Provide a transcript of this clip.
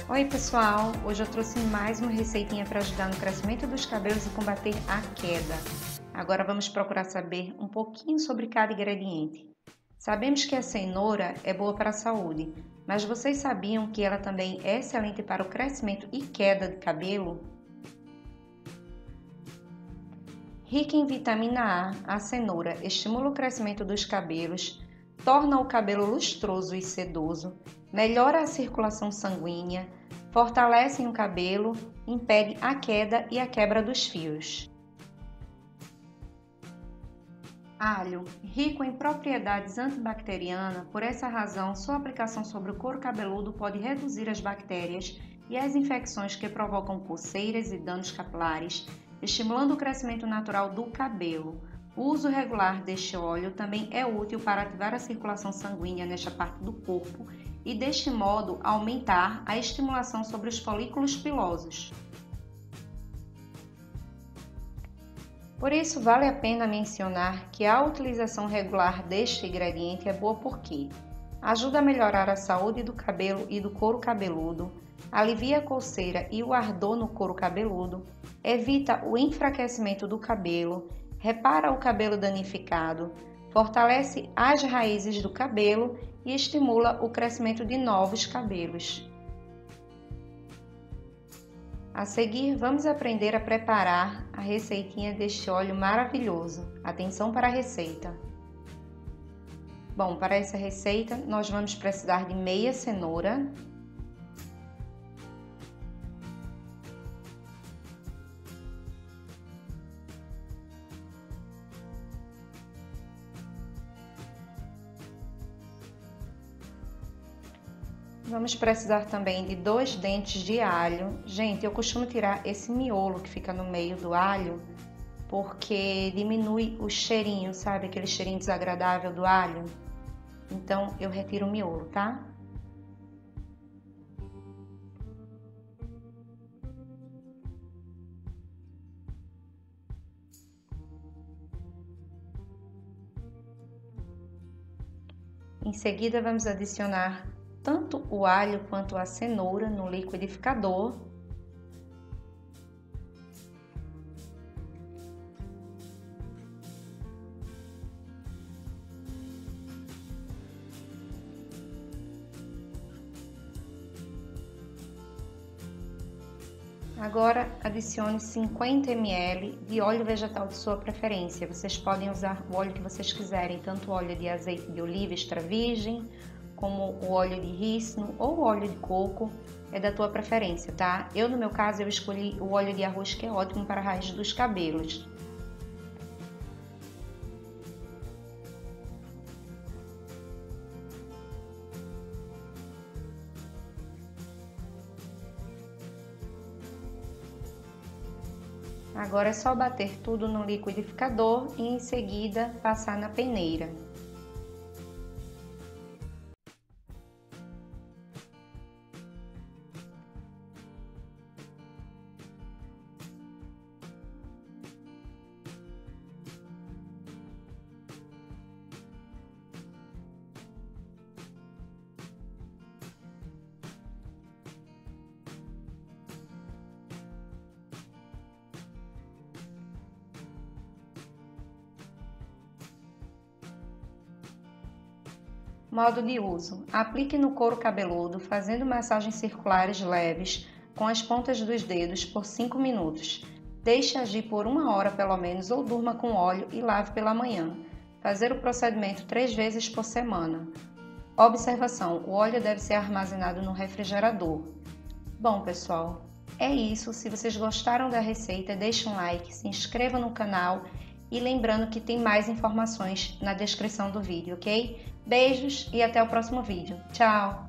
Oi pessoal, hoje eu trouxe mais uma receitinha para ajudar no crescimento dos cabelos e combater a queda. Agora vamos procurar saber um pouquinho sobre cada ingrediente. Sabemos que a cenoura é boa para a saúde, mas vocês sabiam que ela também é excelente para o crescimento e queda de cabelo? Rica em vitamina A cenoura estimula o crescimento dos cabelos, torna o cabelo lustroso e sedoso, melhora a circulação sanguínea, fortalece o cabelo, impede a queda e a quebra dos fios. Alho, rico em propriedades antibacterianas, por essa razão, sua aplicação sobre o couro cabeludo pode reduzir as bactérias e as infecções que provocam coceiras e danos capilares, estimulando o crescimento natural do cabelo. O uso regular deste óleo também é útil para ativar a circulação sanguínea nesta parte do corpo e, deste modo, aumentar a estimulação sobre os folículos pilosos. Por isso, vale a pena mencionar que a utilização regular deste ingrediente é boa porque ajuda a melhorar a saúde do cabelo e do couro cabeludo, alivia a coceira e o ardor no couro cabeludo, evita o enfraquecimento do cabelo, repara o cabelo danificado, fortalece as raízes do cabelo e estimula o crescimento de novos cabelos. A seguir, vamos aprender a preparar a receitinha deste óleo maravilhoso. Atenção para a receita! Bom, para essa receita, nós vamos precisar de meia cenoura, vamos precisar também de 2 dentes de alho. Gente, eu costumo tirar esse miolo que fica no meio do alho, porque diminui o cheirinho, sabe? Aquele cheirinho desagradável do alho. Então, eu retiro o miolo, tá? Em seguida, vamos adicionar tanto o alho quanto a cenoura no liquidificador. Agora adicione 50 ml de óleo vegetal de sua preferência. Vocês podem usar o óleo que vocês quiserem, tanto óleo de azeite de oliva extra virgem, como o óleo de rícino ou o óleo de coco, é da tua preferência, tá? Eu, no meu caso, eu escolhi o óleo de arroz, que é ótimo para a raiz dos cabelos. Agora é só bater tudo no liquidificador e em seguida passar na peneira. Modo de uso: aplique no couro cabeludo, fazendo massagens circulares leves com as pontas dos dedos por 5 minutos. Deixe agir por 1 hora pelo menos ou durma com óleo e lave pela manhã. Fazer o procedimento 3 vezes por semana. Observação: o óleo deve ser armazenado no refrigerador. Bom, pessoal, é isso. Se vocês gostaram da receita, deixe um like, se inscreva no canal e lembrando que tem mais informações na descrição do vídeo, ok? Beijos e até o próximo vídeo. Tchau!